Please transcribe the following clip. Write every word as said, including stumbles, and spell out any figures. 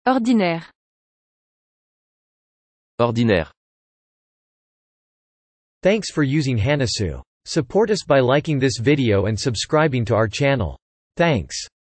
Ordinaire. Ordinaire. Thanks for using Hanasu. Support us by liking this video and subscribing to our channel. Thanks.